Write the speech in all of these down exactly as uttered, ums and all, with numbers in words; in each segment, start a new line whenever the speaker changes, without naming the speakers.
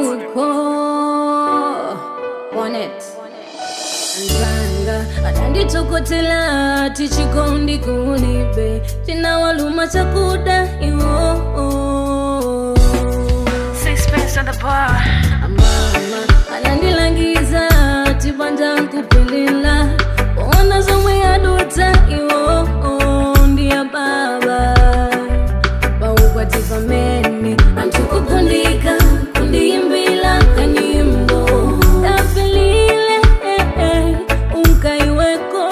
Hilco on it. Nzanga atanditokotela tichikondi kunibe tinawaluma chakuda iwo.
Sixpence on the bar.
Mama anandilangiza tibanja nkupilila ona zomwe yaduta iwo ndiya baba baukwati pamene anthu kukundika kundiyimbila kanyimbo tafilile unkaiweko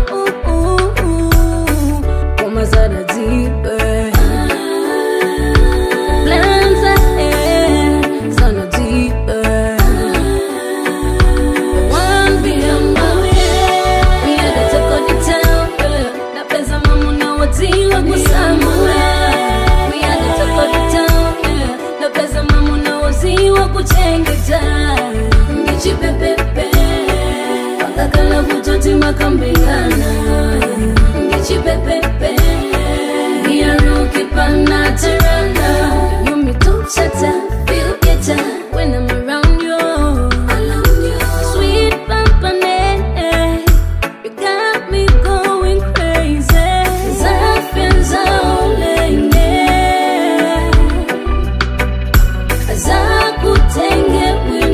komazada dzipe Ngichipepepe wakakala kutoti makambikana. Ngichipepepe ngiyaruki panatirana. You me talk chatter, feel better when I'm around you. Around you, sweet pampane, you got me going crazy. Zapenza olenge, zakutenge.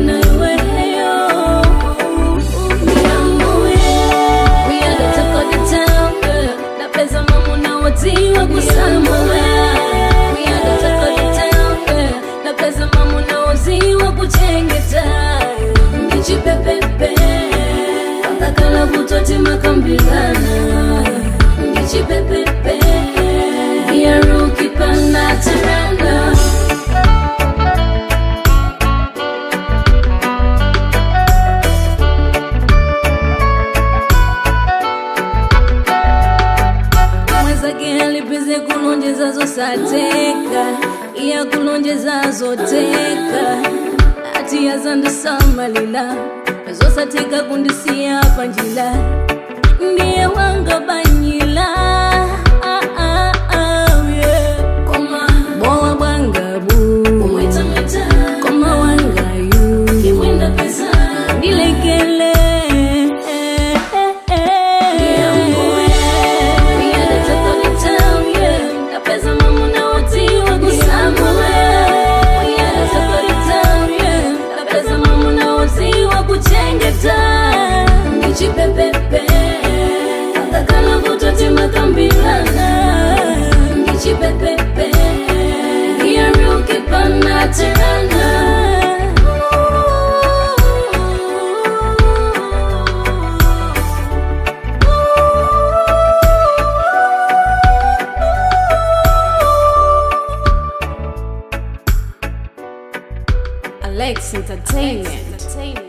Ngichipepepe wakakala kutoti makambilana. Ngichipepepe ngiyaruki panatirana. Lipize kulonjeza zosateka iya kulonjeza zoteka ati yazandusamalila zosateka kundisiya panjila ndiye wanga banyila. Ah, ah, ah, yeah. Koma bowa bwangabu umwitamita koma wangayu kiwinda pesa nilekele. Ngichipepepe wakakala kutoti makambilana. Ngichipepepe ngiyaruki panatirana. Alex Entertainment.